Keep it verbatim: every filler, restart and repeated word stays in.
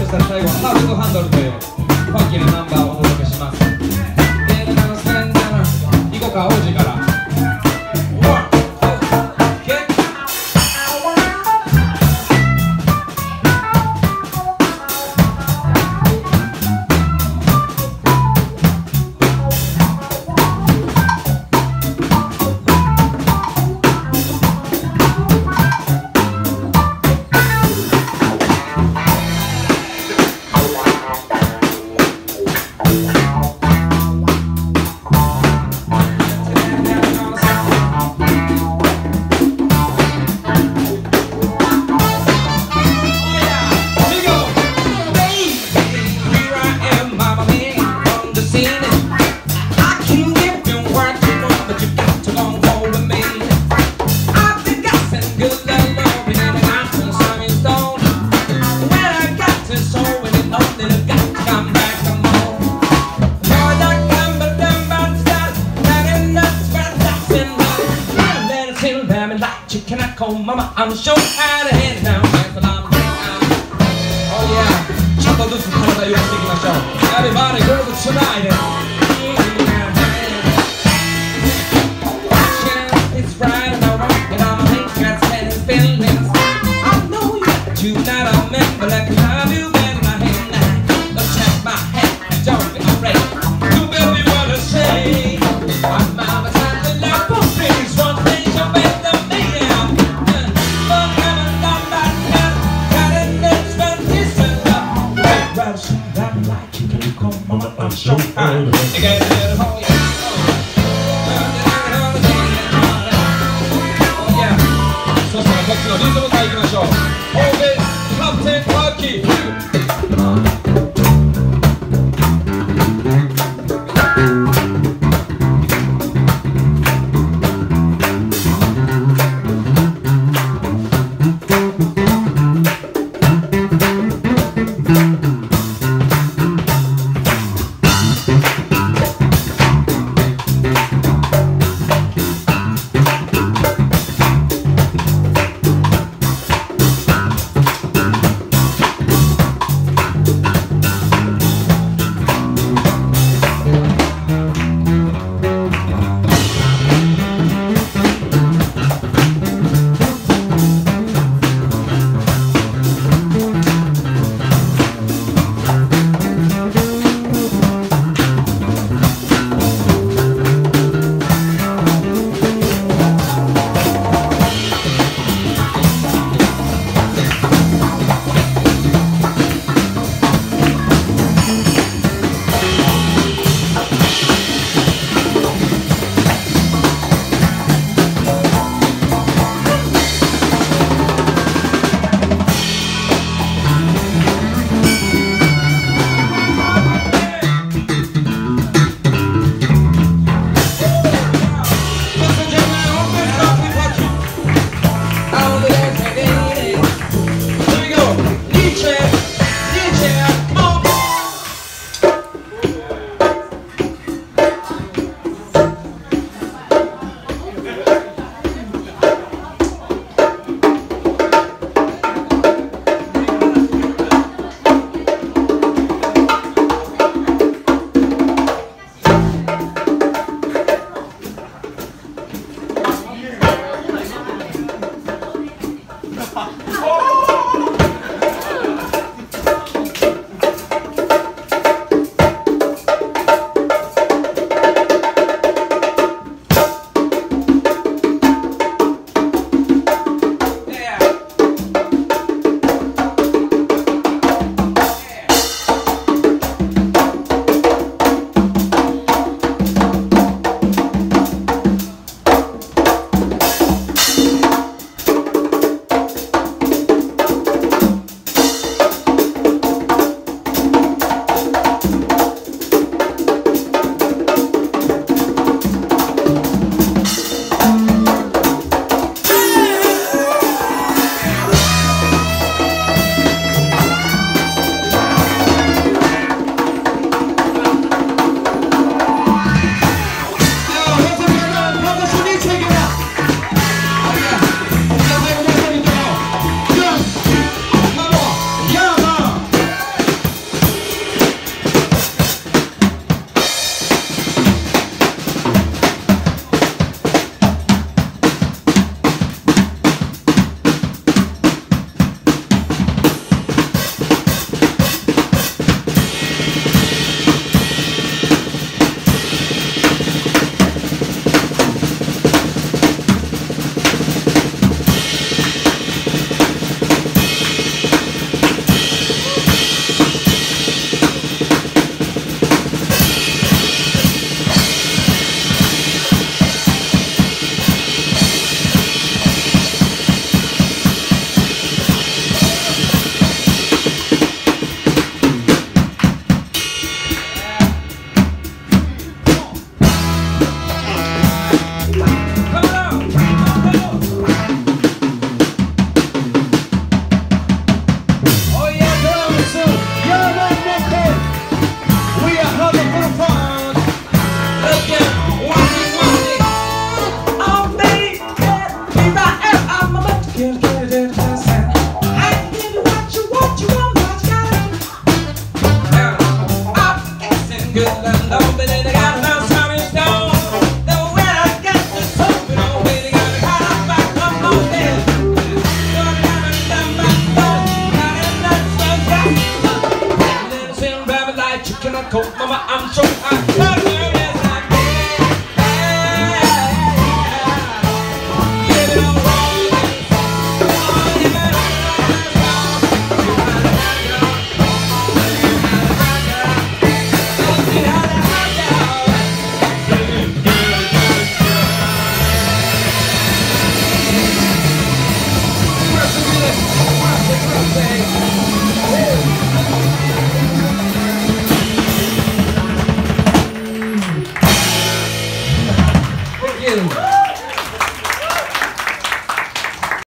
したら最後はハーフハンドルというファンキーなナンバーをお届けします。で、あのスレンダーな行こうか、王子から。Mama, I'm sure how to hand it down, but I'm oh yeah, ちょっとずつ体揺らしていきましょう。Everybody go to tonight. It's right and alright, and I'm thinking that's had feelings. I know you got you not a member like have you been in my hand now? Don't check my head, don't be afraid. You baby wanna say I'm mama trying to love for things, one thing you better me out. Mama, I'm so high. You got to hold it. Oh yeah. そしたらこっちのリズムからいきましょう。Always Captain Lucky. 「 coat, mama, I'm so hot. Love you, yes, I can. Give it all wrong. Oh, you better rock, rock. You better rock, rock. You better rock, rock. Oh, you better rock, rock. Good, good, good, good. Pressing with it. Pressing, pressing. Thank you.